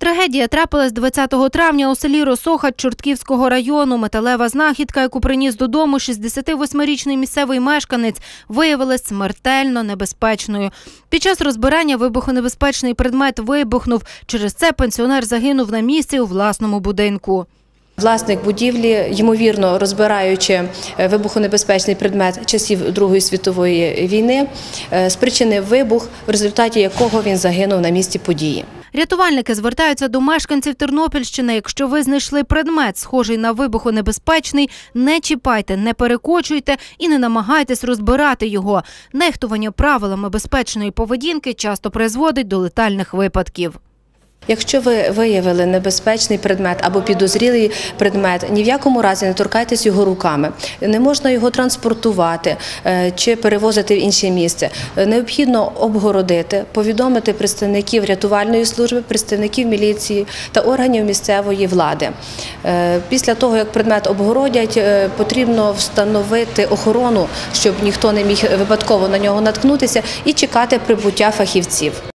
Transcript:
Трагедія трапилась 20 травня у селі Росоха Чортківського району. Металева знахідка, яку приніс додому 68-річний місцевий мешканець, виявилась смертельно небезпечною. Під час розбирання вибухонебезпечний предмет вибухнув. Через це пенсіонер загинув на місці у власному будинку. Власник будівлі, ймовірно, розбираючи вибухонебезпечний предмет часів Другої світової війни, спричинив вибух, в результаті якого він загинув на місці події. Рятувальники звертаються до мешканців Тернопільщини. Якщо ви знайшли предмет, схожий на вибухонебезпечний, не чіпайте, не перекочуйте і не намагайтесь розбирати його. Нехтування правилами безпечної поведінки часто призводить до летальних випадків. Якщо ви виявили небезпечний предмет або підозрілий предмет, ні в якому разі не торкайтесь його руками. Не можна його транспортувати чи перевозити в інше місце. Необхідно обгородити, повідомити представників рятувальної служби, представників міліції та органів місцевої влади. Після того, як предмет обгородять, потрібно встановити охорону, щоб ніхто не міг випадково на нього наткнутися, і чекати прибуття фахівців.